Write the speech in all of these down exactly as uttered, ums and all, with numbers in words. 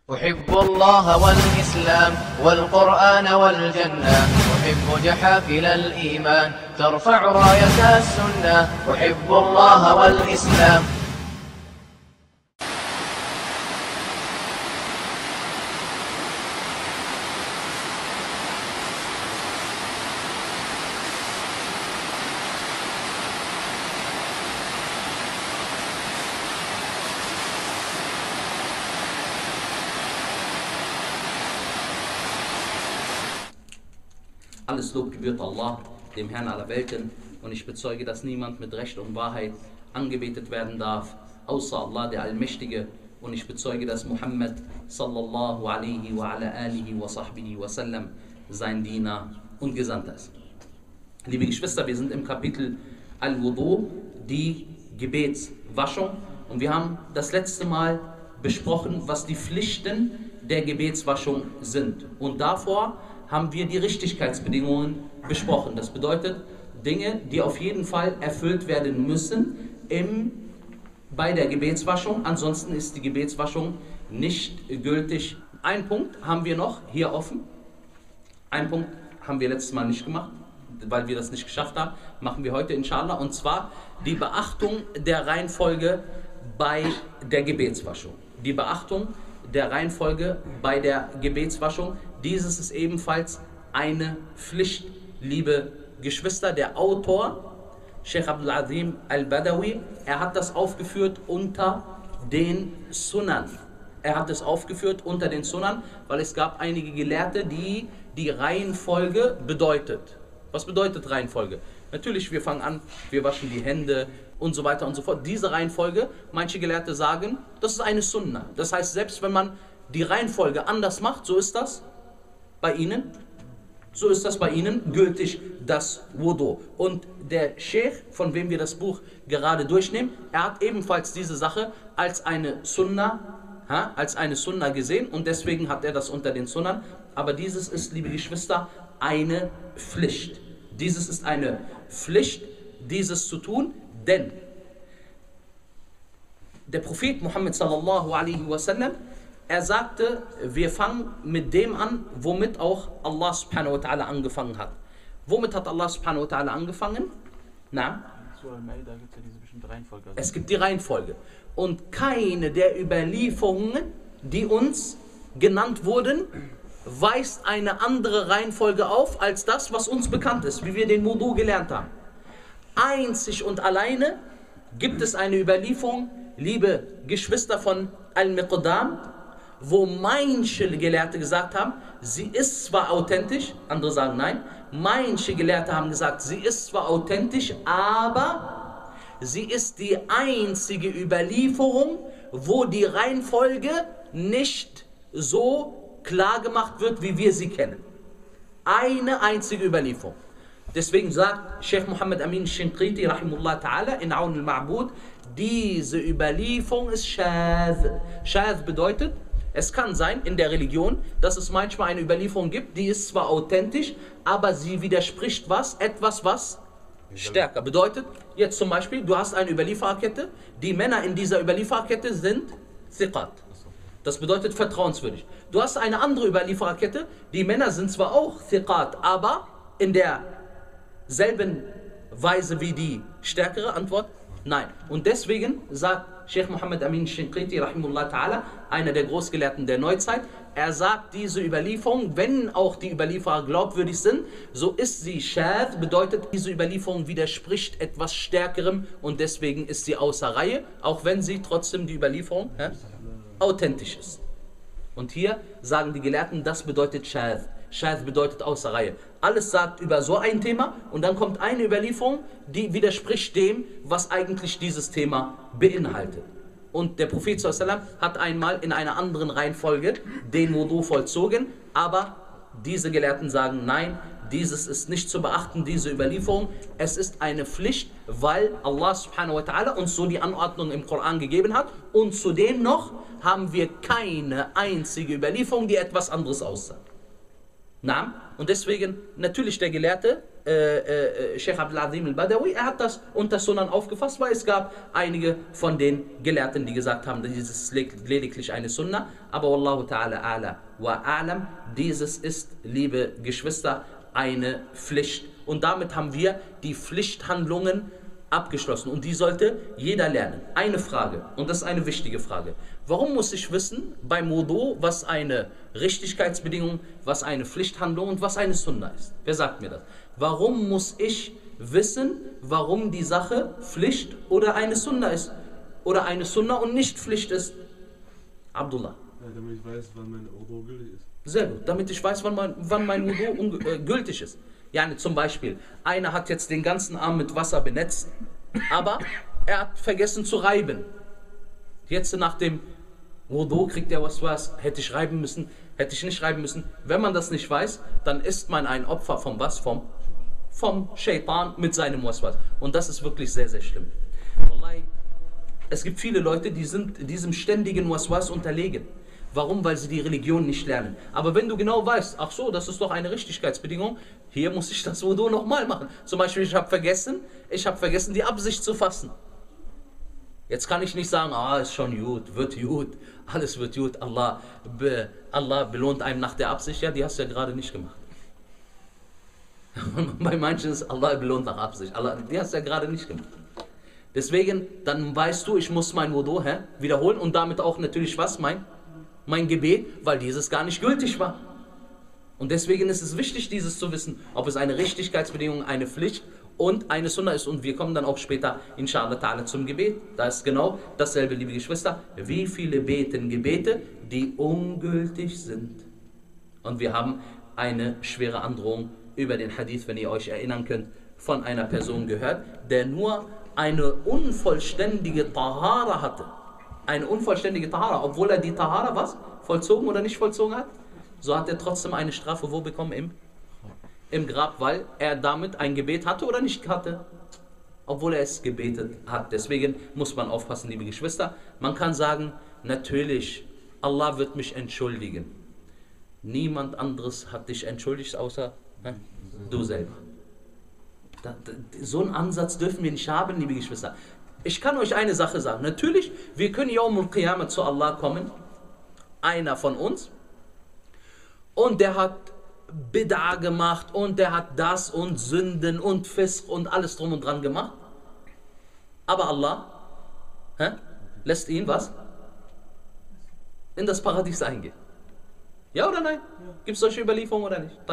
أحب الله والإسلام والقرآن والجنة، أحب جحافل الإيمان ترفع راية السنة. أحب الله والإسلام. Alles Lob gebührt Allah, dem Herrn aller Welten, und ich bezeuge, dass niemand mit Recht und Wahrheit angebetet werden darf, außer Allah, der Allmächtige, und ich bezeuge, dass Muhammad sallallahu alaihi wa ala alihi wa sahbihi wa sallam sein Diener und Gesandter ist. Liebe Geschwister, wir sind im Kapitel Al-Wudu, die Gebetswaschung, und wir haben das letzte Mal besprochen, was die Pflichten der Gebetswaschung sind, und davor haben wir die Richtigkeitsbedingungen besprochen. Das bedeutet, Dinge, die auf jeden Fall erfüllt werden müssen im, bei der Gebetswaschung, ansonsten ist die Gebetswaschung nicht gültig. Ein Punkt haben wir noch hier offen, ein Punkt haben wir letztes Mal nicht gemacht, weil wir das nicht geschafft haben, machen wir heute inshallah, und zwar die Beachtung der Reihenfolge bei der Gebetswaschung. Die Beachtung der Reihenfolge bei der Gebetswaschung. Dieses ist ebenfalls eine Pflicht, liebe Geschwister. Der Autor, Sheikh Abdul Azim al-Badawi, er hat das aufgeführt unter den Sunan. Er hat es aufgeführt unter den Sunan, weil es gab einige Gelehrte, die die Reihenfolge bedeutet. Was bedeutet Reihenfolge? Natürlich, wir fangen an, wir waschen die Hände und so weiter und so fort. Diese Reihenfolge, manche Gelehrte sagen, das ist eine Sunna. Das heißt, selbst wenn man die Reihenfolge anders macht, so ist das bei ihnen, so ist das bei ihnen gültig, das Wudu. Und der Sheikh, von wem wir das Buch gerade durchnehmen, er hat ebenfalls diese Sache als eine Sunna, ha, als eine Sunna gesehen, und deswegen hat er das unter den Sunnan. Aber dieses ist, liebe Geschwister, eine Pflicht. Dieses ist eine Pflicht, dieses zu tun, denn der Prophet Muhammad sallallahu alaihi wasallam, er sagte, wir fangen mit dem an, womit auch Allah subhanahu wa ta'ala angefangen hat. Womit hat Allah subhanahu wa ta'ala angefangen? Na? Es gibt die Reihenfolge. Und keine der Überlieferungen, die uns genannt wurden, weist eine andere Reihenfolge auf, als das, was uns bekannt ist, wie wir den Wudu gelernt haben. Einzig und alleine gibt es eine Überlieferung, liebe Geschwister, von Al-Miqdam, wo manche Gelehrte gesagt haben, sie ist zwar authentisch, andere sagen nein, manche Gelehrte haben gesagt, sie ist zwar authentisch, aber sie ist die einzige Überlieferung, wo die Reihenfolge nicht so klar gemacht wird, wie wir sie kennen. Eine einzige Überlieferung. Deswegen sagt Sheikh Muhammad Amin Shinqiti rahimullah ta'ala in Aun al-Ma'bud, diese Überlieferung ist Shadh. Shadh bedeutet, es kann sein in der Religion, dass es manchmal eine Überlieferung gibt, die ist zwar authentisch, aber sie widerspricht was? Etwas, was stärker bedeutet. Jetzt zum Beispiel, du hast eine Überliefererkette, die Männer in dieser Überliefererkette sind Thiqat. Das bedeutet vertrauenswürdig. Du hast eine andere Überliefererkette, die Männer sind zwar auch Thiqat, aber in derselben Weise wie die stärkere Antwort, nein. Und deswegen sagt Sheikh Muhammad Amin Shinqiti rahimullah ta'ala, einer der Großgelehrten der Neuzeit, er sagt, diese Überlieferung, wenn auch die Überlieferer glaubwürdig sind, so ist sie Shadh, bedeutet, diese Überlieferung widerspricht etwas Stärkerem, und deswegen ist sie außer Reihe, auch wenn sie trotzdem die Überlieferung hä, authentisch ist. Und hier sagen die Gelehrten, das bedeutet Shadh. Shadh bedeutet außer Reihe. Alles sagt über so ein Thema, und dann kommt eine Überlieferung, die widerspricht dem, was eigentlich dieses Thema beinhaltet. Und der Prophet sallallahu alaihi wasallam hat einmal in einer anderen Reihenfolge den Wudu vollzogen, aber diese Gelehrten sagen, nein, dieses ist nicht zu beachten, diese Überlieferung. Es ist eine Pflicht, weil Allah subhanahu wa ta'ala uns so die Anordnung im Koran gegeben hat, und zudem noch haben wir keine einzige Überlieferung, die etwas anderes aussagt. Na? Und deswegen, natürlich der Gelehrte, äh, äh, Sheikh Abdul Azim al-Badawi, er hat das unter Sunan aufgefasst, weil es gab einige von den Gelehrten, die gesagt haben, dieses ist lediglich eine Sunna, aber Wallahu ta'ala a'la wa a'lam, dieses ist, liebe Geschwister, eine Pflicht. Und damit haben wir die Pflichthandlungen abgeschlossen und die sollte jeder lernen. Eine Frage, und das ist eine wichtige Frage. Warum muss ich wissen beim Wudu, was eine Richtigkeitsbedingung, was eine Pflichthandlung und was eine Sunna ist? Wer sagt mir das? Warum muss ich wissen, warum die Sache Pflicht oder eine Sunna ist? Oder eine Sunna und nicht Pflicht ist? Abdullah. Ja, damit ich weiß, wann mein Wudu gültig ist. Sehr gut, damit ich weiß, wann mein, wann mein Wudu äh, gültig ist. Ja, zum Beispiel, einer hat jetzt den ganzen Arm mit Wasser benetzt, aber er hat vergessen zu reiben. Jetzt nach dem Wudu kriegt er was, was, hätte ich reiben müssen, hätte ich nicht reiben müssen. Wenn man das nicht weiß, dann ist man ein Opfer vom was? Vom, vom Shaitan mit seinem Waswas. Und das ist wirklich sehr, sehr schlimm. Wallahi, es gibt viele Leute, die sind diesem ständigen Waswas unterlegen. Warum? Weil sie die Religion nicht lernen. Aber wenn du genau weißt, ach so, das ist doch eine Richtigkeitsbedingung, hier muss ich das Wudu nochmal machen. Zum Beispiel, ich habe vergessen, ich habe vergessen, die Absicht zu fassen. Jetzt kann ich nicht sagen, ah, ist schon gut, wird gut, alles wird gut, Allah, be, Allah belohnt einem nach der Absicht. Ja, die hast du ja gerade nicht gemacht. Bei manchen ist Allah belohnt nach Absicht. Allah, die hast du ja gerade nicht gemacht. Deswegen, dann weißt du, ich muss mein Wudu hä, wiederholen und damit auch natürlich was, mein, mein Gebet, weil dieses gar nicht gültig war. Und deswegen ist es wichtig, dieses zu wissen, ob es eine Richtigkeitsbedingung, eine Pflicht und eine Sunna ist. Und wir kommen dann auch später, inshallah ta'ala, zum Gebet. Da ist genau dasselbe, liebe Geschwister. Wie viele beten Gebete, die ungültig sind? Und wir haben eine schwere Androhung über den Hadith, wenn ihr euch erinnern könnt, von einer Person gehört, der nur eine unvollständige Tahara hatte. Eine unvollständige Tahara, obwohl er die Tahara was? Vollzogen oder nicht vollzogen hat? So hat er trotzdem eine Strafe wo bekommen? Im, im Grab, weil er damit ein Gebet hatte oder nicht hatte. Obwohl er es gebetet hat. Deswegen muss man aufpassen, liebe Geschwister. Man kann sagen, natürlich, Allah wird mich entschuldigen. Niemand anderes hat dich entschuldigt, außer ne, du selber. Da, da, so einen Ansatz dürfen wir nicht haben, liebe Geschwister. Ich kann euch eine Sache sagen. Natürlich, wir können Yawm al-Qiyamah zu Allah kommen. Einer von uns. Und der hat Bid'a gemacht und der hat das und Sünden und Fisq und alles drum und dran gemacht. Aber Allah hä, lässt ihn was? In das Paradies eingehen. Ja oder nein? Gibt es solche Überlieferungen oder nicht?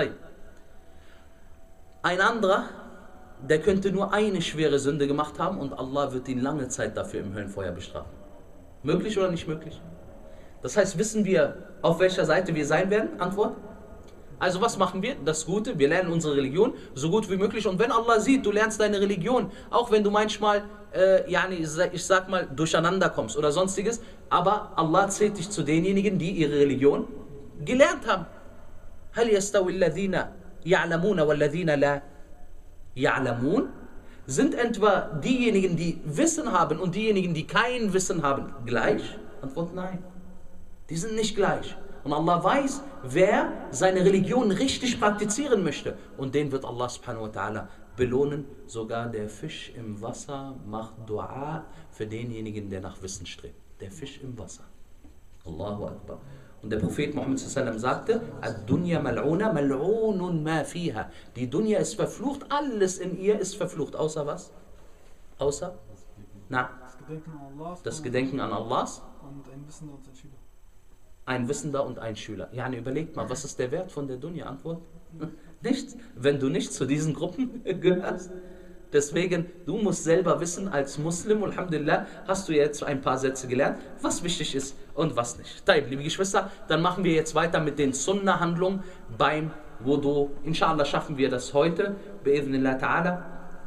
Ein anderer, der könnte nur eine schwere Sünde gemacht haben und Allah wird ihn lange Zeit dafür im Höllenfeuer bestrafen. Möglich oder nicht möglich? Das heißt, wissen wir, auf welcher Seite wir sein werden? Antwort. Also was machen wir? Das Gute, wir lernen unsere Religion so gut wie möglich. Und wenn Allah sieht, du lernst deine Religion, auch wenn du manchmal, äh, ja, ich sag mal, durcheinander kommst oder sonstiges, aber Allah zählt dich zu denjenigen, die ihre Religion gelernt haben. هل يستوي الذين يعلمون والذين لا يعلمون? Sind etwa diejenigen, die Wissen haben und diejenigen, die kein Wissen haben, gleich? Antwort nein. Die sind nicht gleich. Und Allah weiß, wer seine Religion richtig praktizieren möchte. Und den wird Allah subhanahu wa ta'ala belohnen. Sogar der Fisch im Wasser macht Dua für denjenigen, der nach Wissen strebt. Der Fisch im Wasser. Allahu Akbar. Und der Prophet Muhammad sallam sagte, Ad-Dunya mal'una mal'unun ma fiha. Die Dunya ist verflucht, alles in ihr ist verflucht. Außer was? Außer? Na? Das Gedenken an Allah. Das Gedenken an Allahs. Und ein Wissender und ein Schüler. Ein Wissender und ein Schüler. Ja, überlegt mal, was ist der Wert von der Dunya? Antwort? Nichts. Wenn du nicht zu diesen Gruppen gehörst. Deswegen, du musst selber wissen, als Muslim, alhamdulillah, hast du jetzt ein paar Sätze gelernt, was wichtig ist und was nicht. Taib, liebe Geschwister, dann machen wir jetzt weiter mit den Sunnah-Handlungen beim Wudu. Inshallah schaffen wir das heute, bi'idhnillah ta'ala.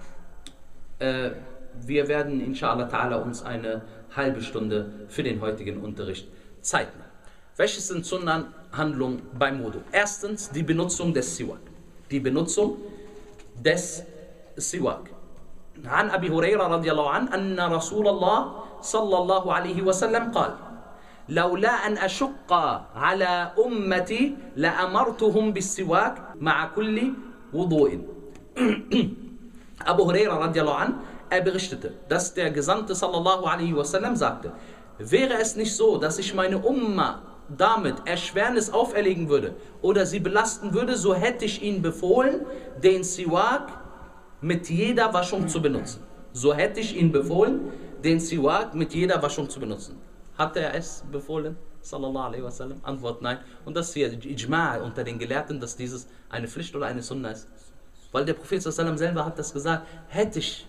Äh, wir werden inshallah ta'ala uns eine halbe Stunde für den heutigen Unterricht Zeit nehmen. Welches sind Sunnah-Handlungen beim Wudu? Erstens die Benutzung des Siwak. Die Benutzung des Siwak. عن أبي هريرة رضي الله عنه أن رسول الله صلى الله عليه وسلم قال لولا أن أشق على أمتي لأمرتهم بالسواك مع كل وضوء Abu Huraira radiallahu an, er berichtete, dass der Gesandte sallallahu alaihi wasallam sagte, wäre es nicht so, dass ich meine Umma damit Erschwernis auferlegen würde oder sie belasten würde, so hätte ich ihnen befohlen, den Siwak mit jeder Waschung zu benutzen. So hätte ich ihnen befohlen, den Siwak mit jeder Waschung zu benutzen. Hat er es befohlen? Sallallahu alaihi wasallam? Antwort nein. Und das ist hier Ijma' unter den Gelehrten, dass dieses eine Pflicht oder eine Sunna ist. Weil der Prophet sallallahu alaihi wasallam selber hat das gesagt, hätte ich.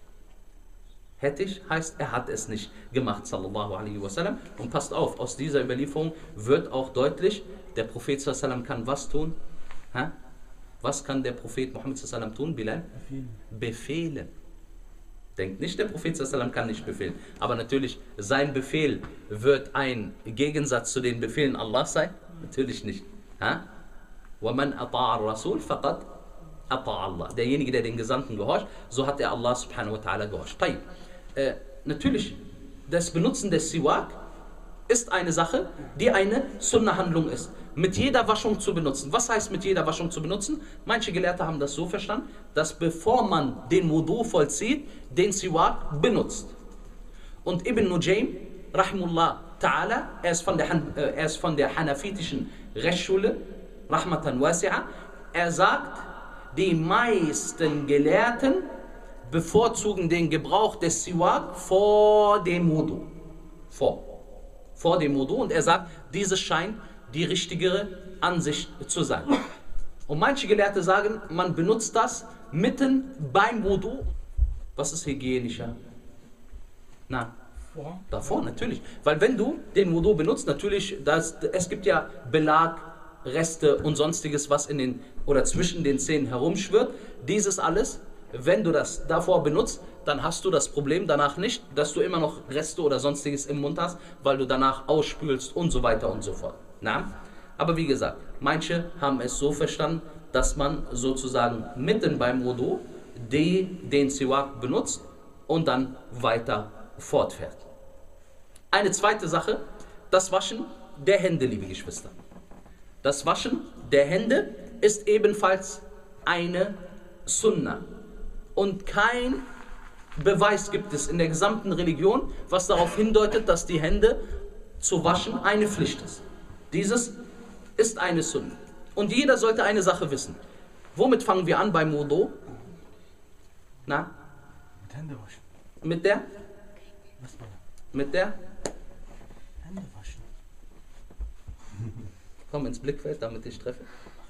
Hätte ich, heißt, er hat es nicht gemacht, sallallahu alaihi wasallam. Und passt auf, aus dieser Überlieferung wird auch deutlich, der Prophet sallallahu alaihi wasallam kann was tun? Ha? Was kann der Prophet Muhammad sallallahu alaihi wasallam tun, Bilal? Befehlen. Befehlen. Denkt nicht, der Prophet sallallahu alaihi wasallam kann nicht befehlen. Aber natürlich, sein Befehl wird ein Gegensatz zu den Befehlen Allahs sein? Natürlich nicht. Ha? وَمَنْ أَطَاعَ الرَّسُولِ فَقَدْ أَطَاعَ Allah. Derjenige, der den Gesandten gehorcht, so hat er Allah subhanahu wa ta'ala gehorcht. Äh, natürlich, das Benutzen des Siwak ist eine Sache, die eine Sunna-Handlung ist. Mit jeder Waschung zu benutzen. Was heißt mit jeder Waschung zu benutzen? Manche Gelehrte haben das so verstanden, dass bevor man den Wudu vollzieht, den Siwak benutzt. Und Ibn Nujaym, rahimullah ta'ala, er ist von der, äh, er ist von der hanafitischen Rechtsschule, rahmatan wasi'a, er sagt, die meisten Gelehrten bevorzugen den Gebrauch des Siwak vor dem Wudu. Vor. Vor dem Wudu. Und er sagt, dieses scheint die richtigere Ansicht zu sein. Und manche Gelehrte sagen, man benutzt das mitten beim Wudu. Was ist hygienischer? Na, Vor. davor natürlich. Weil wenn du den Wudu benutzt, natürlich, das, es gibt ja Belag, Reste und sonstiges, was in den oder zwischen den Zähnen herumschwirrt. Dieses alles, wenn du das davor benutzt, dann hast du das Problem danach nicht, dass du immer noch Reste oder sonstiges im Mund hast, weil du danach ausspülst und so weiter und so fort. Na? Aber wie gesagt, manche haben es so verstanden, dass man sozusagen mitten beim Wudu die, den Siwak benutzt und dann weiter fortfährt. Eine zweite Sache, das Waschen der Hände, liebe Geschwister. Das Waschen der Hände ist ebenfalls eine Sunna. Und kein Beweis gibt es in der gesamten Religion, was darauf hindeutet, dass die Hände zu waschen eine Pflicht ist. Dieses ist eine Sunna. Und jeder sollte eine Sache wissen. Womit fangen wir an beim Wudu? Na? Mit Hände waschen. Mit der? Was war Mit der? Hände waschen. Komm ins Blickfeld, damit ich treffe.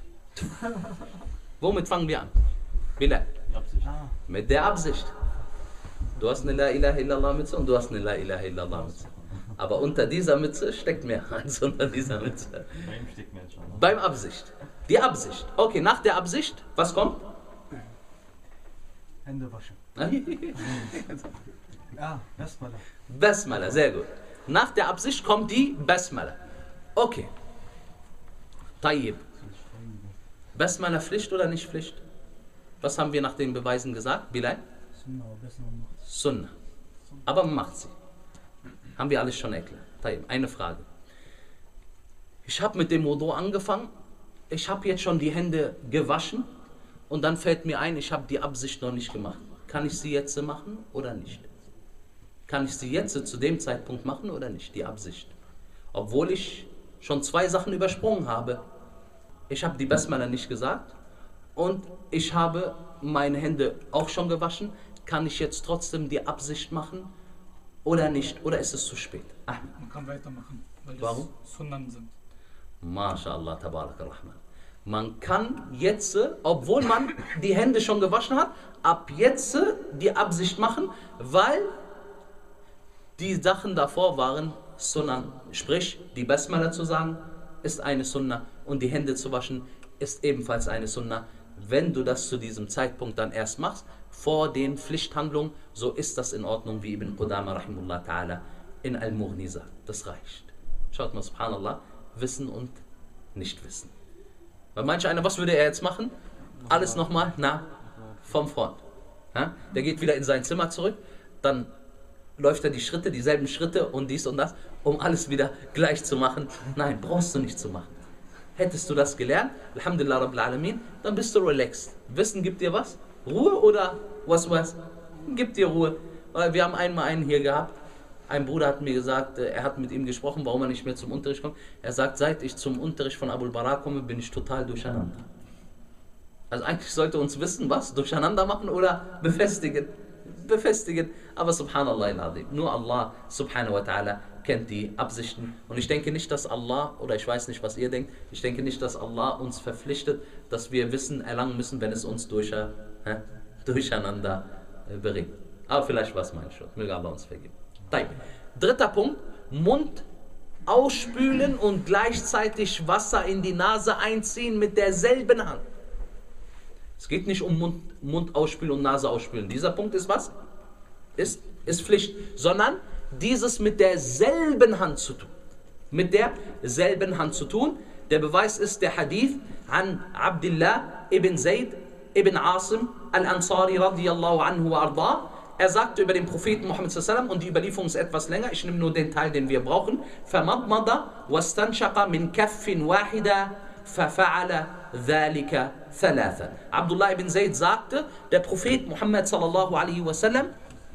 Womit fangen wir an? Bilal. Ah, Mit der Absicht. Du hast eine La ilaha illallah Mütze und du hast eine La ilaha illallah Mütze. Aber unter dieser Mütze steckt mehr als unter dieser Mütze. Beim steckt mehr schon. Ne? Beim Absicht. Die Absicht. Okay, nach der Absicht, was kommt? Hände waschen. Ah, Basmala. Basmala, sehr gut. Nach der Absicht kommt die Basmala. Okay. Tayyib. Basmala Pflicht oder nicht Pflicht? Was haben wir nach den Beweisen gesagt, Bilal? Sunna, aber besser man macht. Sunna. Aber man macht sie. Haben wir alles schon erklärt. Tayyib, eine Frage. Ich habe mit dem Wudu angefangen. Ich habe jetzt schon die Hände gewaschen. Und dann fällt mir ein, ich habe die Absicht noch nicht gemacht. Kann ich sie jetzt machen oder nicht? Kann ich sie jetzt zu dem Zeitpunkt machen oder nicht? Die Absicht. Obwohl ich schon zwei Sachen übersprungen habe. Ich habe die Basmala nicht gesagt und ich habe meine Hände auch schon gewaschen. Kann ich jetzt trotzdem die Absicht machen oder nicht? Oder ist es zu spät? Ahmed. Man kann weitermachen, weil Warum? das Sunnan sind. MashaAllah, Tabarak ar-Rahman. Man kann jetzt, obwohl man die Hände schon gewaschen hat, ab jetzt die Absicht machen, weil die Sachen davor waren Sunnan. Sprich, die Basmala zu sagen, ist eine Sunna und die Hände zu waschen ist ebenfalls eine Sunna. Wenn du das zu diesem Zeitpunkt dann erst machst, vor den Pflichthandlungen, so ist das in Ordnung, wie Ibn Qudama rahimullah ta'ala in Al-Mughni sagt. Das reicht. Schaut mal, subhanallah, Wissen und Nichtwissen. Weil manch einer, was würde er jetzt machen? Alles nochmal, na, vom Front. Ja? Der geht wieder in sein Zimmer zurück, dann läuft er die Schritte, dieselben Schritte und dies und das, um alles wieder gleich zu machen. Nein, brauchst du nicht zu machen. hättest du das gelernt, Alhamdulillah Rabbil Alamin, dann bist du relaxed. Wissen gibt dir was? Ruhe oder was was? Gibt dir Ruhe. Wir haben einmal einen hier gehabt, ein Bruder hat mir gesagt, er hat mit ihm gesprochen, warum er nicht mehr zum Unterricht kommt. Er sagt, seit ich zum Unterricht von Abul Bara komme, bin ich total durcheinander. Also eigentlich sollte uns Wissen was? Durcheinander machen oder befestigen? Befestigen. Aber subhanallah al-azim, nur Allah subhanahu wa ta'ala kennt die Absichten. Und ich denke nicht, dass Allah, oder ich weiß nicht, was ihr denkt, ich denke nicht, dass Allah uns verpflichtet, dass wir Wissen erlangen müssen, wenn es uns durch, äh, durcheinander äh, bringt. Aber vielleicht war es mein Schuld. Möge Allah uns vergeben. Dritter Punkt, Mund ausspülen und gleichzeitig Wasser in die Nase einziehen mit derselben Hand. Es geht nicht um Mund, Mund ausspülen und Nase ausspülen. Dieser Punkt ist was? Ist, ist Pflicht. Sondern dieses mit derselben Hand zu tun. Mit derselben Hand zu tun. Der Beweis ist der Hadith an Abdullah ibn Zayd ibn Asim al-Ansari radiyallahu anhu wa arda. Er sagte über den Propheten Muhammad sallallahu alaihi wasallam, und die Überlieferung ist etwas länger, ich nehme nur den Teil, den wir brauchen. فَمَضْمَضَ وَاسْتَنْشَقَ مِنْ كَفٍ وَاحِدًا فَفَعَلَ ذَلِكَ ثَلَاثًا. Abdullah ibn Zayd sagte, der Prophet Muhammad sallallahu alaihi wasallam,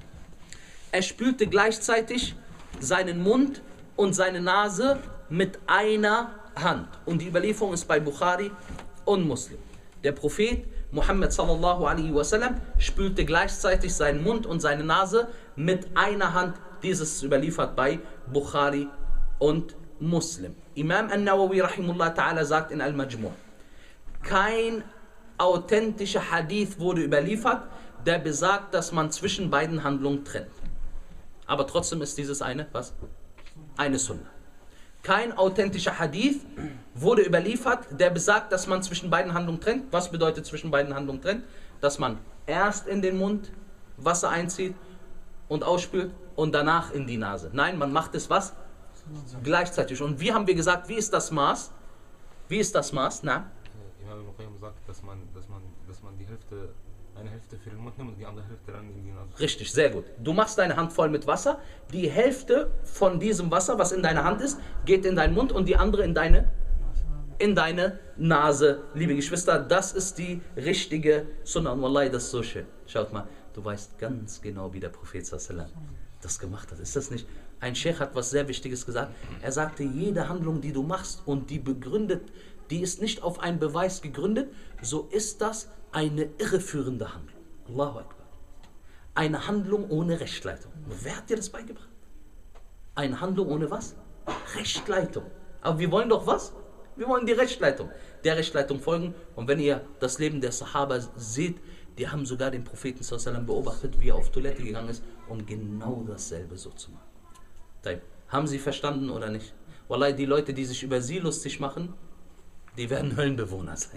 er spülte gleichzeitig seinen Mund und seine Nase mit einer Hand. Und die Überlieferung ist bei Bukhari und Muslim. Der Prophet Muhammad sallallahu alaihi wasallam spülte gleichzeitig seinen Mund und seine Nase mit einer Hand. Dieses ist überliefert bei Bukhari und Muslim. Imam An-Nawawi rahimullah ta'ala sagt in Al-Majmu', kein authentischer Hadith wurde überliefert, der besagt, dass man zwischen beiden Handlungen trennt. Aber trotzdem ist dieses eine, was? Eine Sunna. Kein authentischer Hadith wurde überliefert, der besagt, dass man zwischen beiden Handlungen trennt. Was bedeutet zwischen beiden Handlungen trennt? Dass man erst in den Mund Wasser einzieht und ausspült und danach in die Nase. Nein, man macht es was? Gleichzeitig. Und wie haben wir gesagt, wie ist das Maß? Wie ist das Maß? Na? Imam al-Qayyim sagt, dass man, dass man, dass man die Hälfte, eine Hälfte für den Mund nimmt und die andere Hälfte dann in die Nase. Richtig, sehr gut. Du machst deine Hand voll mit Wasser, die Hälfte von diesem Wasser, was in deiner Hand ist, geht in deinen Mund und die andere in deine, in deine Nase. Liebe Geschwister, das ist die richtige Sunnah. Und Wallahi, das ist so schön. Schaut mal, du weißt ganz genau, wie der Prophet sallallahu alaihi wasallam das gemacht hat. Ist das nicht? Ein Sheikh hat was sehr Wichtiges gesagt. Er sagte, jede Handlung, die du machst und die begründet, die ist nicht auf einen Beweis gegründet, so ist das eine irreführende Handlung. Allahu Akbar. Eine Handlung ohne Rechtleitung. Wer hat dir das beigebracht? Eine Handlung ohne was? Rechtleitung. Aber wir wollen doch was? Wir wollen die Rechtleitung. Der Rechtleitung folgen. Und wenn ihr das Leben der Sahaba seht, die haben sogar den Propheten sallallahu alaihi wasallam beobachtet, wie er auf Toilette gegangen ist, um genau dasselbe so zu machen. Haben sie verstanden oder nicht? Wallahi, die Leute, die sich über sie lustig machen, die werden Höllenbewohner sein.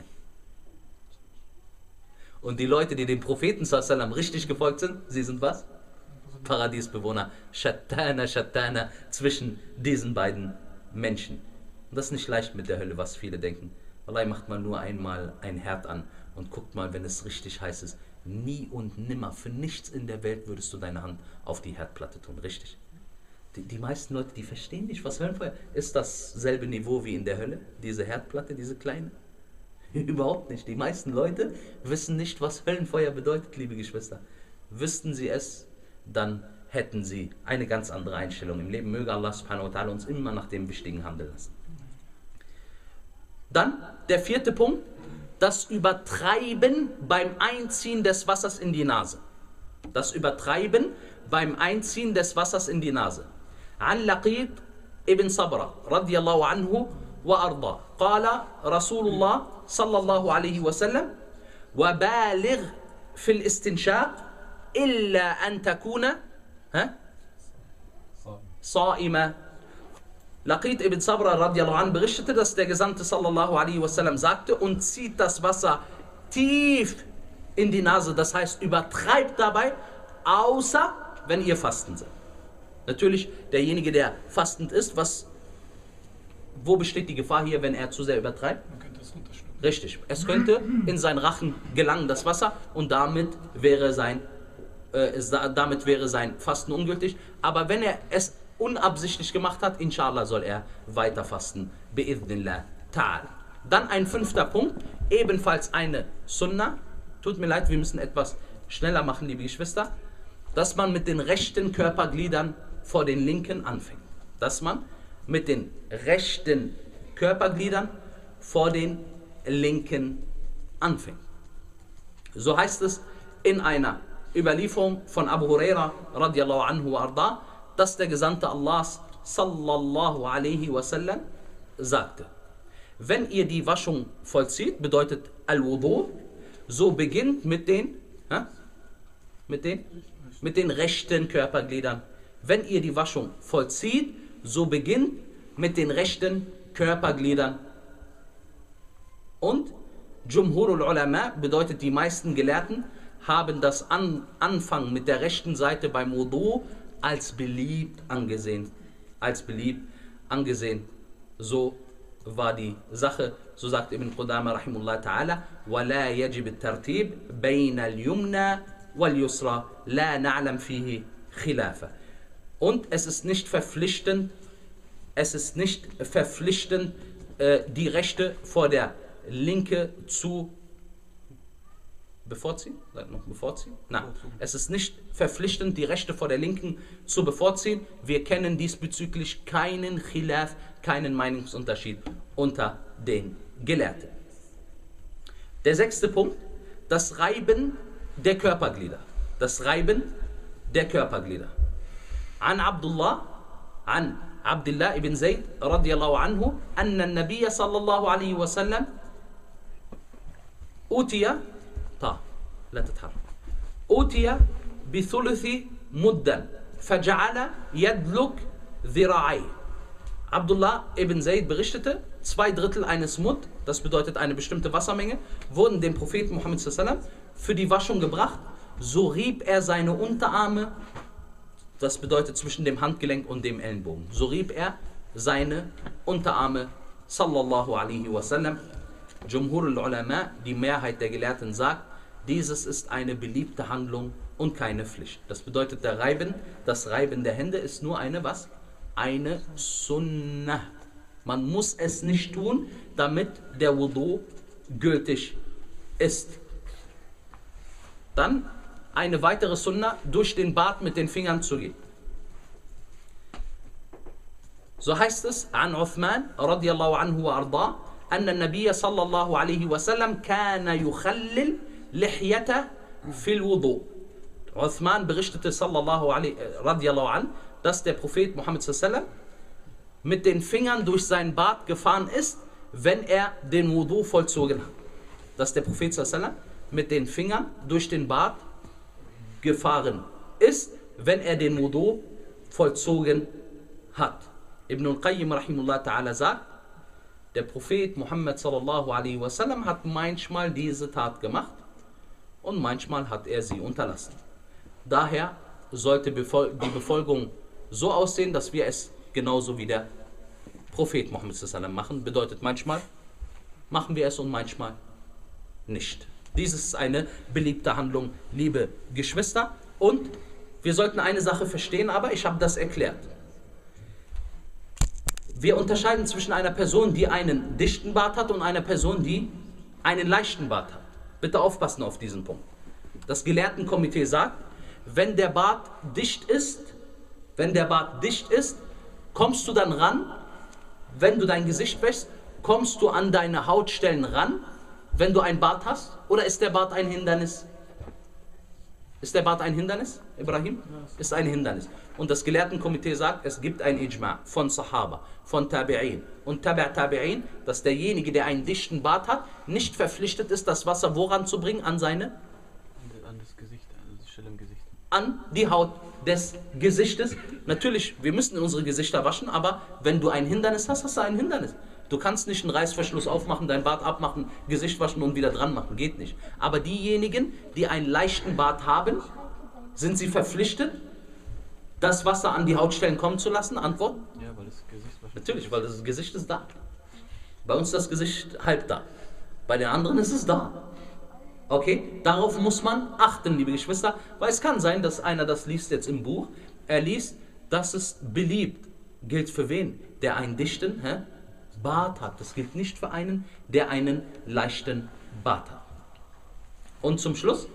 Und die Leute, die dem Propheten sallallahu alaihi wasallam richtig gefolgt sind, sie sind was? Paradiesbewohner. Shattana, Shattana zwischen diesen beiden Menschen. Und das ist nicht leicht mit der Hölle, was viele denken. Wallahi, macht mal nur einmal ein Herd an und guckt mal, wenn es richtig heiß ist. Nie und nimmer, für nichts in der Welt würdest du deine Hand auf die Herdplatte tun, richtig? Die, die meisten Leute, die verstehen nicht, was Höllenfeuer ist. Ist dasselbe Niveau wie in der Hölle? Diese Herdplatte, diese kleine? Überhaupt nicht. Die meisten Leute wissen nicht, was Höllenfeuer bedeutet, liebe Geschwister. Wüssten sie es, dann hätten sie eine ganz andere Einstellung im Leben. Möge Allah subhanahu wa ta'ala uns immer nach dem Wichtigen handeln lassen. Dann der vierte Punkt, das Übertreiben beim Einziehen des Wassers in die Nase. Das Übertreiben beim Einziehen des Wassers in die Nase. An Laqid ibn Sabra radiyallahu anhu wa arda. Qala Rasulullah sallallahu alaihi wasallam wa baligh fil istinshaq illa an takuna sa'ima. Laqid ibn Sabra radiallahu anh berichtete, dass der Gesandte sallallahu alaihi wasallam sagte, und zieht das Wasser tief in die Nase, das heißt übertreibt dabei, außer wenn ihr fasten seid. Natürlich derjenige, der fastend ist, was, wo besteht die Gefahr hier, wenn er zu sehr übertreibt? Man könnte es runterschlucken. Richtig, es könnte in seinen Rachen gelangen, das Wasser, und damit wäre sein, äh, damit wäre sein Fasten ungültig. Aber wenn er es unabsichtlich gemacht hat, inshallah soll er weiter fasten. Bi'idhnillah ta'ala. Dann ein fünfter Punkt, ebenfalls eine Sunna. Tut mir leid, wir müssen etwas schneller machen, liebe Geschwister. Dass man mit den rechten Körpergliedern vor den linken anfängt. Dass man mit den rechten Körpergliedern vor den linken anfängt. So heißt es in einer Überlieferung von Abu Huraira radiallahu anhu wa arda, dass der Gesandte Allahs sallallahu alaihi wasallam sagte: Wenn ihr die Waschung vollzieht, bedeutet Al-Wudu, so beginnt mit den, hä? mit den, mit den rechten Körpergliedern. Wenn ihr die Waschung vollzieht, so beginnt mit den rechten Körpergliedern. Und Jumhurul Ulama bedeutet, die meisten Gelehrten haben das An Anfangen mit der rechten Seite beim Wudu als beliebt angesehen. Als beliebt angesehen. So war die Sache, so sagt Ibn Qudama rahimullah ta'ala, وَلَا يَجِبِ التَّرْتِيبِ بَيْنَ الْيُمْنَى وَالْيُسْرَى لَا نَعْلَمْ فِيهِ خِلَافًا. Und es ist nicht verpflichtend, es ist nicht verpflichtend, äh, die rechte vor der linke zu bevorziehen? Seid noch bevorziehen? Nein. Es ist nicht verpflichtend, die rechte vor der linken zu bevorziehen. Wir kennen diesbezüglich keinen Khilaf, keinen Meinungsunterschied unter den Gelehrten. Der sechste Punkt, das Reiben der Körperglieder. Das Reiben der Körperglieder. An Abdullah, an Abdullah ibn Zayd radiallahu anhu, anna an-Nabiy sallallahu alaihi wasallam utiya طا لا تتحرك أوتي بثلث مدا فجعل يدلك ذراعيه. Abdullah ibn Zayd berichtete, zwei Drittel eines Mud, das bedeutet eine bestimmte Wassermenge, wurden dem Propheten Muhammad sallallahu alaihi wasallam für die Waschung gebracht. So rieb er seine Unterarme, das bedeutet zwischen dem Handgelenk und dem Ellenbogen. So rieb er seine Unterarme sallallahu alaihi wasallam. Jumhur al-Ulama, die Mehrheit der Gelehrten, sagt, dieses ist eine beliebte Handlung und keine Pflicht. Das bedeutet, der Reiben, das Reiben der Hände ist nur eine was? Eine Sunnah. Man muss es nicht tun, damit der Wudu gültig ist. Dann eine weitere Sunnah, durch den Bart mit den Fingern zu gehen. So heißt es an Uthman radiallahu anhu wa arda, أن النبي صلى الله عليه وسلم كان يخلل لحيته في الوضوء. Uthman berichtete sallallahu alaihi radiallahu an, dass der Prophet Muhammad sallallahu alaihi wasallam mit den Fingern durch seinen Bart gefahren ist, wenn er den Wudu vollzogen hat. Dass der Prophet sallallahu alaihi wasallam mit den Fingern durch den Bart gefahren ist, wenn er den Wudu vollzogen hat. Ibn al-Qayyim rahimullah ta'ala sagt, der Prophet Muhammad sallallahu alaihi wasallam hat manchmal diese Tat gemacht und manchmal hat er sie unterlassen. Daher sollte die Befolgung so aussehen, dass wir es genauso wie der Prophet Muhammad sallallahu alaihi wasallam machen. Bedeutet, manchmal machen wir es und manchmal nicht. Dies ist eine beliebte Handlung, liebe Geschwister. Und wir sollten eine Sache verstehen, aber ich habe das erklärt. Wir unterscheiden zwischen einer Person, die einen dichten Bart hat und einer Person, die einen leichten Bart hat. Bitte aufpassen auf diesen Punkt. Das Gelehrtenkomitee sagt, wenn der Bart dicht ist, wenn der Bart dicht ist, kommst du dann ran, wenn du dein Gesicht wäschst, kommst du an deine Hautstellen ran, wenn du einen Bart hast, oder ist der Bart ein Hindernis? Ist der Bart ein Hindernis, Ibrahim? Ist ein Hindernis. Und das Gelehrtenkomitee sagt, es gibt ein Ijma' von Sahaba, von Tabi'in und Tabi' Tabi'in, dass derjenige, der einen dichten Bart hat, nicht verpflichtet ist, das Wasser woran zu bringen? An seine? An das Gesicht, an die Stelle im Gesicht. An die Haut des Gesichtes. Natürlich, wir müssen unsere Gesichter waschen, aber wenn du ein Hindernis hast, hast du ein Hindernis. Du kannst nicht einen Reißverschluss aufmachen, dein Bart abmachen, Gesicht waschen und wieder dran machen. Geht nicht. Aber diejenigen, die einen leichten Bart haben, sind sie verpflichtet, das Wasser an die Hautstellen kommen zu lassen? Antwort? Ja, weil das Gesicht waschen. Natürlich, weil das Gesicht ist da. Bei uns ist das Gesicht halb da. Bei den anderen ist es da. Okay? Darauf muss man achten, liebe Geschwister, weil es kann sein, dass einer das liest jetzt im Buch. Er liest, dass es beliebt gilt für wen? Der einen dichten hä? Bart hat. Das gilt nicht für einen, der einen leichten Bart hat. Und zum Schluss,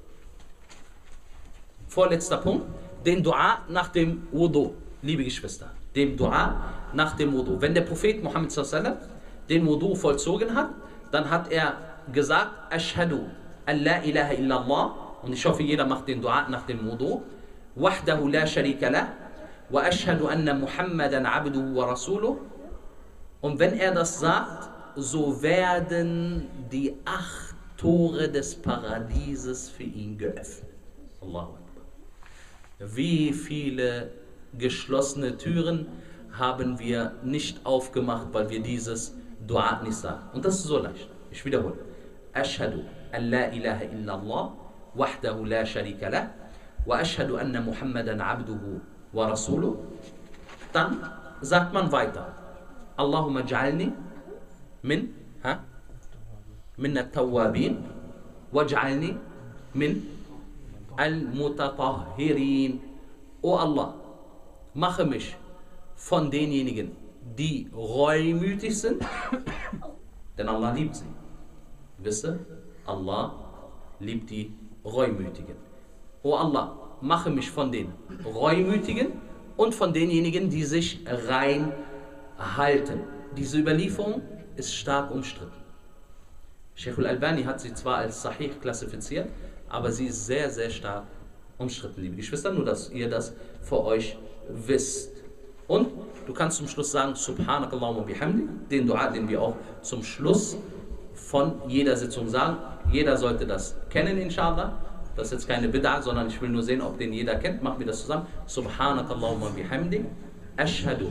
vorletzter Punkt, den Dua nach dem Wudu, liebe Geschwister, dem Dua nach dem Wudu. Wenn der Prophet Muhammad sallallahu alaihi wasallam den Wudu vollzogen hat, dann hat er gesagt, Ashhadu an la ilaha illallah, und ich hoffe, jeder macht den Dua nach dem Wudu, wahdahu la sharika lah, wa ashhadu anna Muhammadan abduhu wa rasuluh. Und wenn er das sagt, so werden die acht Tore des Paradieses für ihn geöffnet. Allahu Akbar. Wie viele geschlossene Türen haben wir nicht aufgemacht, weil wir dieses Dua nicht sagen. Und das ist so leicht. Ich wiederhole. Ashhadu an la ilaha illallah, wahdahu la sharika lah, wa ashhadu anna Muhammadan abduhu wa rasuluh. Dann sagt man weiter. Allahumma ja'alni min, ha? min at-tawwabin, waj'alni min al-mutatahhirin. O Allah, mache mich von denjenigen, die reumütig sind, denn Allah liebt sie. Wisst ihr? Allah liebt die Reumütigen. O Allah, mache mich von den Reumütigen und von denjenigen, die sich rein halten. Diese Überlieferung ist stark umstritten. Sheikh al-Albani hat sie zwar als Sahih klassifiziert, aber sie ist sehr, sehr stark umstritten, liebe Geschwister, nur dass ihr das für euch wisst. Und du kannst zum Schluss sagen, Subhanakallahumma bihamdi, den Dua, den wir auch zum Schluss von jeder Sitzung sagen. Jeder sollte das kennen, inshallah. Das ist jetzt keine Bid'a, sondern ich will nur sehen, ob den jeder kennt. Machen wir das zusammen. Subhanakallahumma bihamdi, ashhadu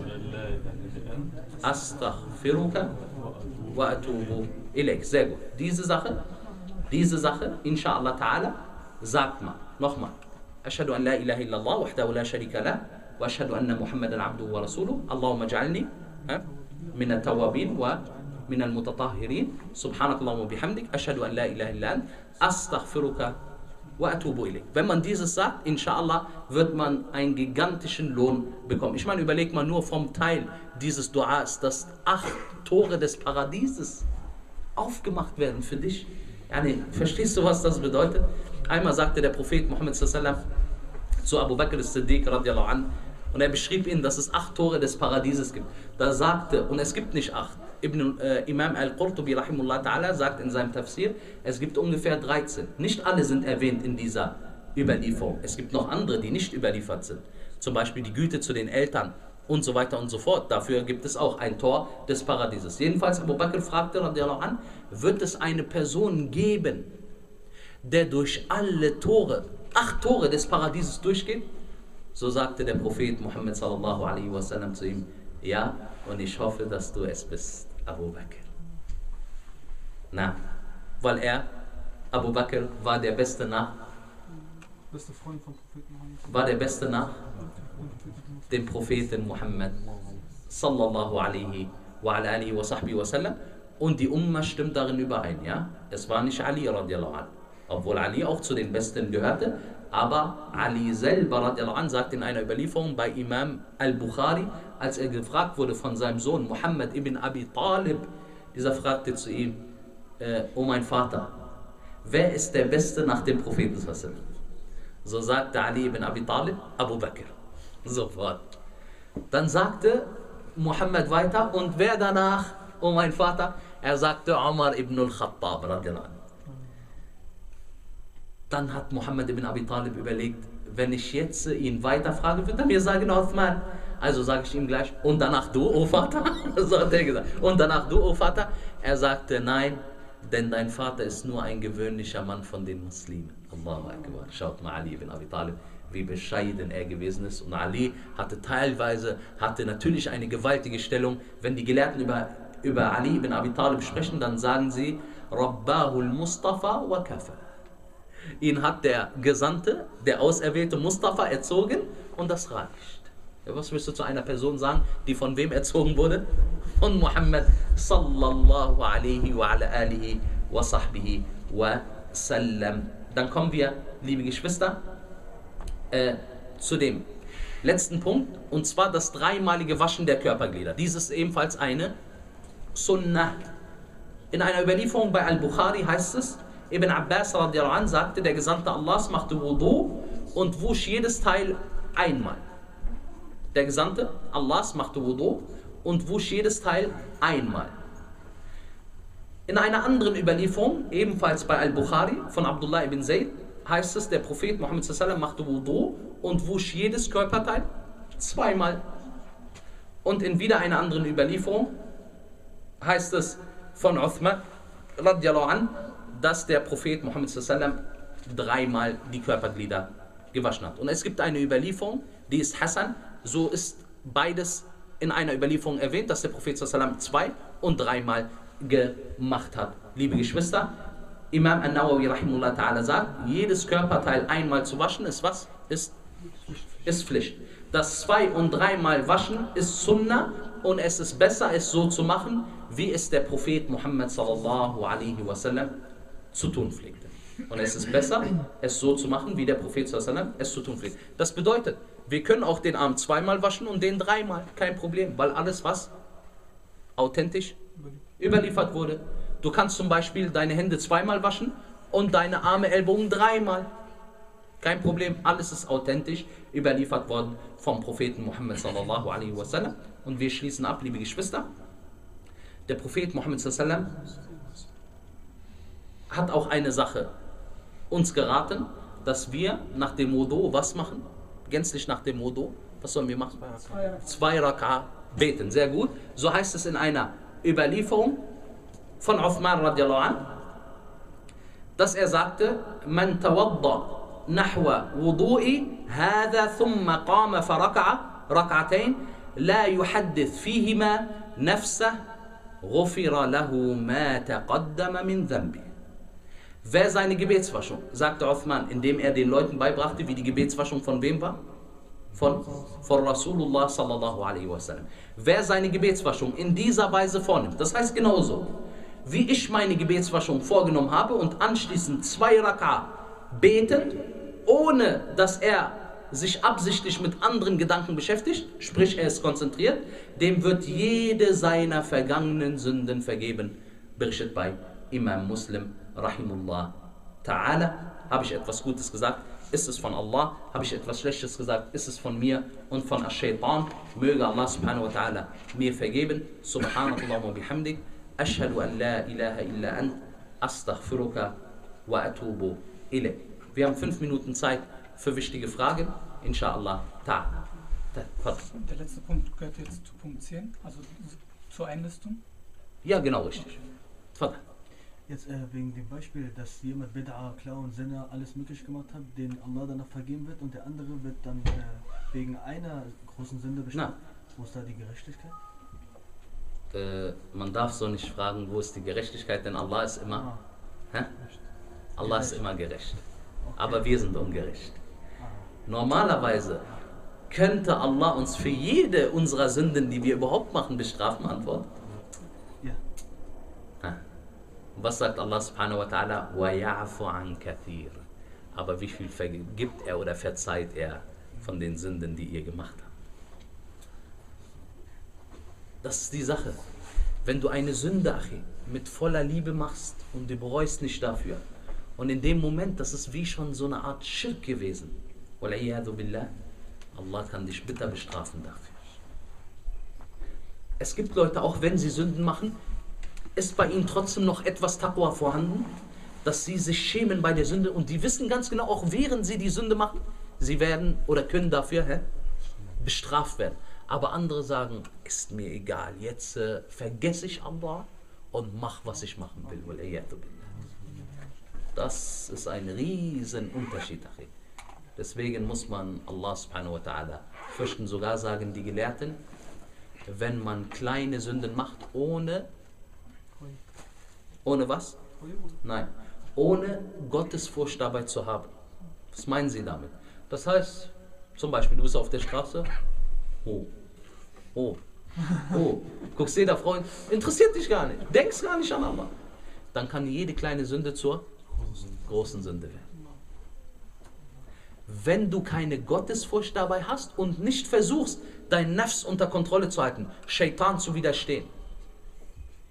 astaghfiruka wa atubu ilayk. Sehr gut. Diese Sache, diese Sache, inshallah ta'ala, sagt man. Nochmal. Ashhadu an la ilaha illallah, wahdahu la sharika lah, wa ashhadu anna Muhammadan abduhu wa rasuluh. Allahumma ja'alni min at-tawwabin wa min al-mutatahhirin. Subhanakallahumma bihamdik, ashhadu an la ilaha illa ant, astaghfiruka wa atubu ilayk. Wenn man dieses sagt, inshallah, wird man einen gigantischen Lohn bekommen. Ich meine, überleg mal nur vom Teil dieses Duas, dass acht Tore des Paradieses aufgemacht werden für dich. Yani, verstehst du, was das bedeutet? Einmal sagte der Prophet Muhammad sallallahu alaihi wasallam zu Abu Bakr as-Siddiq radiallahu anh, und er beschrieb ihnen, dass es acht Tore des Paradieses gibt. Da sagte, und es gibt nicht acht. Ibn, äh, Imam al-Qurtubi rahimullah ta'ala sagt in seinem Tafsir, es gibt ungefähr dreizehn. Nicht alle sind erwähnt in dieser Überlieferung. Es gibt noch andere, die nicht überliefert sind. Zum Beispiel die Güte zu den Eltern und so weiter und so fort. Dafür gibt es auch ein Tor des Paradieses. Jedenfalls, Abu Bakr fragte radiallahu anh, wird es eine Person geben, der durch alle Tore, acht Tore des Paradieses durchgeht? So sagte der Prophet Muhammad sallallahu alaihi wasallam zu ihm, ja, und ich hoffe, dass du es bist, Abu Bakr. Na, weil er, Abu Bakr, war der Beste nach, Beste Freund vom Propheten Muhammad. war der Beste nach dem Propheten Muhammad sallallahu alaihi wa ala alihi wa sahbihi wa sallam, und die Umma stimmt darin überein, ja? Es war nicht Ali radiallahu anh, obwohl Ali auch zu den Besten gehörte, aber Ali selber radiallahu anh sagt in einer Überlieferung bei Imam al-Bukhari, als er gefragt wurde von seinem Sohn Muhammad ibn Abi Talib, dieser fragte zu ihm, äh, oh mein Vater, wer ist der Beste nach dem Propheten? So sagte Ali ibn Abi Talib, Abu Bakr. Sofort. Dann sagte Muhammad weiter, und wer danach, oh mein Vater? Er sagte Umar ibn al-Khattab radiallahu anh. Dann hat Muhammad ibn Abi Talib überlegt, wenn ich jetzt ihn weiterfrage, wird er mir sagen, Uthman. Also sage ich ihm gleich, und danach du, oh Vater? So hat er gesagt. Und danach du, oh Vater? Er sagte, nein, denn dein Vater ist nur ein gewöhnlicher Mann von den Muslimen. Allahu Akbar. Schaut mal Ali ibn Abi Talib, wie bescheiden er gewesen ist. Und Ali hatte teilweise, hatte natürlich eine gewaltige Stellung. Wenn die Gelehrten über, über Ali ibn Abi Talib sprechen, dann sagen sie, Rabbahul Mustafa wa kafa. Ihn hat der Gesandte, der auserwählte Mustafa erzogen, und das reicht. Ja, was willst du zu einer Person sagen, die von wem erzogen wurde? Von Muhammad sallallahu alaihi wa ala alihi wa sahbihi wa sallam. Dann kommen wir, liebe Geschwister, äh, zu dem letzten Punkt, und zwar das dreimalige Waschen der Körperglieder. Dies ist ebenfalls eine Sunnah. In einer Überlieferung bei Al-Bukhari heißt es, Ibn Abbas radiallahu anh sagte, der Gesandte Allahs machte Wudu und wusch jedes Teil einmal. Der Gesandte Allahs machte Wudu und wusch jedes Teil einmal. In einer anderen Überlieferung, ebenfalls bei Al-Bukhari von Abdullah ibn Zayd, heißt es, der Prophet Muhammad sallallahu alaihi wasallam machte Wudu und wusch jedes Körperteil zweimal. Und in wieder einer anderen Überlieferung heißt es von Uthman radiallahu anh, dass der Prophet Muhammad sallallahu alaihi wasallam dreimal die Körperglieder gewaschen hat. Und es gibt eine Überlieferung, die ist Hassan, so ist beides in einer Überlieferung erwähnt, dass der Prophet sallallahu alaihi wasallam zwei und dreimal gemacht hat. Liebe Geschwister, Imam An-Nawawi rahimahullah ta'ala sagt, jedes Körperteil einmal zu waschen ist was? Ist, ist Pflicht. Das zwei- und dreimal waschen ist Sunnah und es ist besser, es so zu machen, wie es der Prophet Muhammad sallallahu alaihi wasallam zu tun pflegte. Und es ist besser, es so zu machen, wie der Prophet sallallahu alaihi wasallam es zu tun pflegte. Das bedeutet, wir können auch den Arm zweimal waschen und den dreimal, kein Problem, weil alles was authentisch überliefert wurde. Du kannst zum Beispiel deine Hände zweimal waschen und deine Arme, Ellbogen dreimal. Kein Problem, alles ist authentisch überliefert worden vom Propheten Muhammad sallallahu alaihi wasallam. Und wir schließen ab, liebe Geschwister. Der Prophet Muhammad sallallahu alaihi wasallam hat auch eine Sache uns geraten, dass wir nach dem Wudu was machen? Gänzlich nach dem Wudu. Was sollen wir machen? Zwei Raka beten. Sehr gut. So heißt es in einer Überlieferung von Uthman radiallahu anh, dass er sagte, Man tawadda nahwa wudu'i hadha thumma qama faraka'a rak'atayn la yuhaddith fihima nafsah ghufira lahu ma taqaddama min dhanbi. Wer seine Gebetswaschung, sagte Uthman, indem er den Leuten beibrachte, wie die Gebetswaschung von wem war? Von, von Rasulullah sallallahu alaihi wasallam. Wer seine Gebetswaschung in dieser Weise vornimmt, das heißt genauso, wie ich meine Gebetswaschung vorgenommen habe und anschließend zwei Raka betet, ohne dass er sich absichtlich mit anderen Gedanken beschäftigt, sprich er ist konzentriert, dem wird jede seiner vergangenen Sünden vergeben, berichtet bei Imam Muslim rahimullah ta'ala. Habe ich etwas Gutes gesagt? Ist es von Allah? Habe ich etwas Schlechtes gesagt? Ist es von mir und von Ash-Shaytan? Möge Allah subhanahu wa ta'ala mir vergeben. Subhanallah wa bihamdik. Ashhadu an la ilaha illa ant. Astaghfiruka wa atubu ilayk. Wir haben fünf Minuten Zeit für wichtige Fragen. Inshallah ta'ala. Der letzte Punkt gehört jetzt zu Punkt zehn, also zur Einlistung. Ja, genau richtig. Tfadal. Jetzt äh, wegen dem Beispiel, dass jemand Bid'a, Klau und Sinner alles möglich gemacht hat, den Allah danach vergeben wird und der andere wird dann äh, wegen einer großen Sünde bestraft. Wo ist da die Gerechtigkeit? Äh, man darf so nicht fragen, wo ist die Gerechtigkeit, denn Allah ist immer, Ah. hä? Allah ist immer gerecht. Okay. Aber wir sind ungerecht. Ah. Normalerweise könnte Allah uns für jede unserer Sünden, die wir überhaupt machen, bestrafen, antworten. Ja. Hä? Was sagt Allah subhanahu wa ta'ala? وَيَعْفُ عَنْ كَثِيرٍ. Aber wie viel vergibt er oder verzeiht er von den Sünden, die ihr gemacht habt? Das ist die Sache. Wenn du eine Sünde, Achi, mit voller Liebe machst und du bereust nicht dafür, und in dem Moment, das ist wie schon so eine Art Schirk gewesen. وَالْعِيَاذُ بِاللَّهِ. Allah kann dich bitter bestrafen dafür. Es gibt Leute, auch wenn sie Sünden machen, ist bei ihnen trotzdem noch etwas Taqwa vorhanden, dass sie sich schämen bei der Sünde und die wissen ganz genau, auch während sie die Sünde machen, sie werden oder können dafür hä, bestraft werden. Aber andere sagen, ist mir egal, jetzt äh, vergesse ich Allah und mach, was ich machen will. Das ist ein riesen Unterschied. Deswegen muss man Allah subhanahu wa ta'ala fürchten, sogar sagen die Gelehrten, wenn man kleine Sünden macht, ohne Ohne was? Nein. Ohne Gottesfurcht dabei zu haben. Was meinen Sie damit? Das heißt, zum Beispiel, du bist auf der Straße. Oh. Oh. Oh. Guckst jeder Freund, interessiert dich gar nicht. Denkst gar nicht an Allah. Dann kann jede kleine Sünde zur großen Sünde werden. Wenn du keine Gottesfurcht dabei hast und nicht versuchst, dein Nafs unter Kontrolle zu halten, Shaitan zu widerstehen,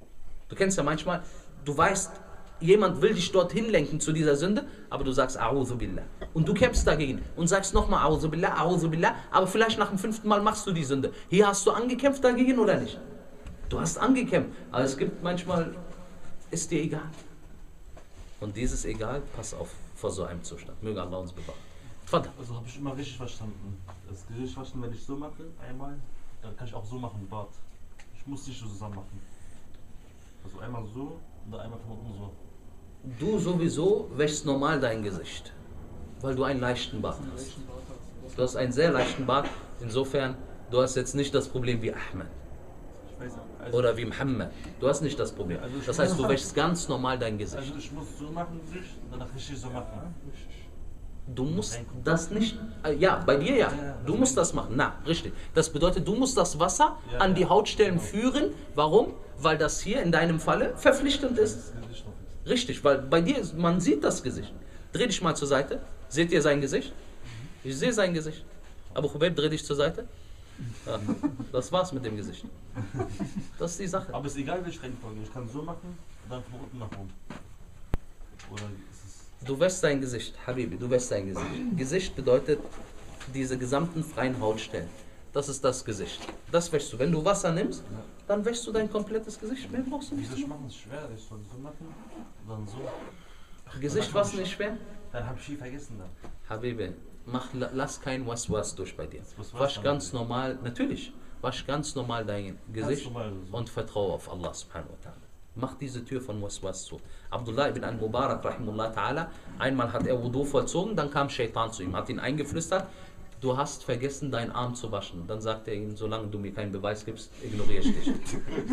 Du kennst ja manchmal, du weißt, jemand will dich dorthin lenken zu dieser Sünde, aber du sagst A'udhu Billah. Und du kämpfst dagegen und sagst nochmal A'udhu Billah, A'udhu Billah, aber vielleicht nach dem fünften Mal machst du die Sünde. Hier hast du angekämpft dagegen oder nicht? Du hast angekämpft, aber es gibt manchmal, ist dir egal. Und dieses Egal, pass auf vor so einem Zustand. Möge Allah uns bewahren. Vater. Also habe ich immer richtig verstanden. Das Gesicht waschen, wenn ich so mache, einmal, dann kann ich auch so machen, Bart. Ich muss nicht so zusammen machen. Also einmal so und dann einmal von unten so. Du sowieso wäschst normal dein Gesicht, weil du einen leichten Bart hast. Du hast einen sehr leichten Bart, insofern, du hast jetzt nicht das Problem wie Ahmed Ich weiß, also, oder wie Muhammad. Du hast nicht das Problem. Also ich Das heißt, du muss- wäschst ganz normal dein Gesicht. also ich muss so machen, Gesicht, und danach richtig so machen. Du musst das nicht, äh, ja, bei dir ja, du musst das machen, na, richtig. Das bedeutet, du musst das Wasser Ja, an die ja. Hautstellen führen. Warum? Weil das hier in deinem Falle verpflichtend ist. Das Gesicht noch ist. Richtig, weil bei dir, ist, man sieht das Gesicht. Dreh dich mal zur Seite. Seht ihr sein Gesicht? Ich sehe sein Gesicht. Abu Khubayb, dreh dich zur Seite. Ja, das war's mit dem Gesicht. Das ist die Sache. Aber es ist egal, welche Reihenfolge. Ich kann so machen und dann von unten nach oben. Oder ist es. Du wäschst dein Gesicht, Habibi, du wäschst dein Gesicht. Gesicht bedeutet diese gesamten freien Hautstellen. Das ist das Gesicht. Das wäschst du. Wenn du Wasser nimmst, dann wäschst du dein komplettes Gesicht. Mehr brauchst du nicht Wieso zu ich machen. machen? Ist schwer. Ich soll so machen und dann so. Gesicht waschen ist schwer? Dann habe ich viel vergessen dann. Habibi, mach, la- lass kein Was-Was durch bei dir. Was- was Wasch dann? ganz normal, natürlich, wasch ganz normal dein Gesicht normal so. und vertraue auf Allah subhanahu wa ta'ala. Mach diese Tür von Was-Was zu. Abdullah ibn al-Mubarak, rahimullah ta'ala, einmal hat er Wudu vollzogen, dann kam Shaitan zu ihm, hat ihn eingeflüstert, du hast vergessen, deinen Arm zu waschen. Dann sagt er ihm, solange du mir keinen Beweis gibst, ignoriere ich dich.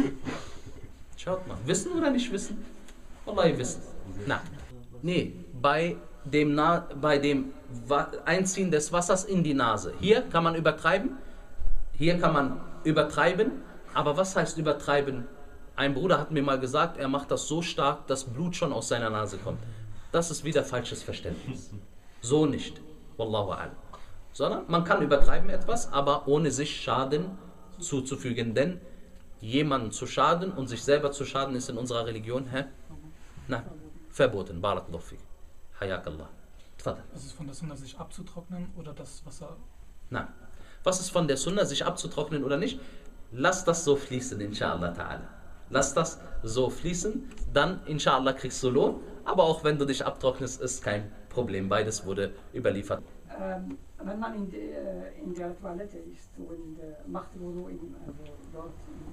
Schaut mal, wissen oder nicht wissen? Wallahi wissen. Na, nee, bei dem, Na bei dem Wa Einziehen des Wassers in die Nase. Hier kann man übertreiben, hier kann man übertreiben, aber was heißt übertreiben? Ein Bruder hat mir mal gesagt, er macht das so stark, dass Blut schon aus seiner Nase kommt. Das ist wieder falsches Verständnis. So nicht. Wallahu a'lam. Sondern man kann übertreiben etwas, aber ohne sich Schaden zuzufügen. Denn jemanden zu schaden und sich selber zu schaden ist in unserer Religion, hä? Na, verboten. Barakallahu fik. Hayakallah. Tfadal. Ist es von der Sunna, sich abzutrocknen oder das Wasser? Na, was ist von der Sunna, sich abzutrocknen oder nicht? Lass das so fließen, inshallah ta'ala. Lass das so fließen, dann inshallah kriegst du Lohn. Aber auch wenn du dich abtrocknest, ist kein Problem. Beides wurde überliefert. Ähm, wenn man in, die, äh, in der Toilette ist und äh, macht Wudu in, also dort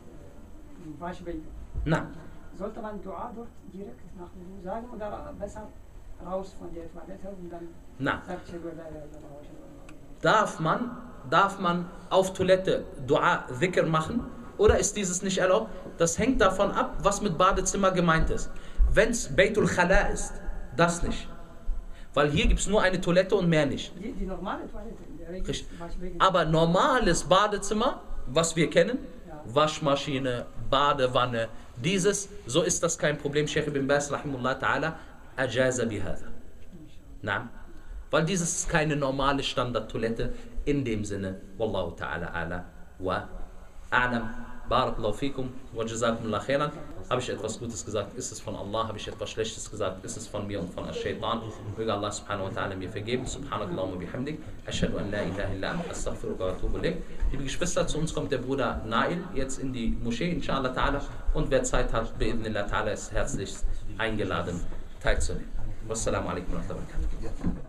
äh, im Waschbecken, Na, sollte man Dua dort direkt nach Wudu sagen oder besser raus von der Toilette und dann na. sagt Shadu la ilaha illallah wa shadu anna Muhammadan Darf man, darf man auf Toilette Dua, Dhikr machen oder ist dieses nicht erlaubt? Das hängt davon ab, was mit Badezimmer gemeint ist. Wenn es Beitul Khala ist, das nicht. Weil hier gibt es nur eine Toilette und mehr nicht. Die, die normale Toilette, in der Regel Richtig. Waschbecken. Aber normales Badezimmer, was wir kennen, Ja. Waschmaschine, Badewanne, dieses, so ist das kein Problem. Sheikh ibn Baz, rahimullah ta'ala, ajaza bihada. Naam. Weil dieses ist keine normale Standardtoilette in dem Sinne. Wallahu ta'ala ala wa a'lam. Barakallahu fikum wa jazakumullah khairan. Habe ich etwas Gutes gesagt, ist es von Allah. Habe ich etwas Schlechtes gesagt, ist es von mir und von Ash-Shaytan. Möge Allah subhanahu wa ta'ala mir vergeben. Subhanakallahumma bihamdik. Ashhadu an la ilaha illa anta astaghfiruka wa atubu ilayk. Liebe Geschwister, zu uns kommt der Bruder Nail jetzt in die Moschee, inshallah ta'ala. Und wer Zeit hat, bi'idhnillah ta'ala, ist herzlichst eingeladen, teilzunehmen. Wassalamu alaikum wa rahmatullahi wa barakatuh.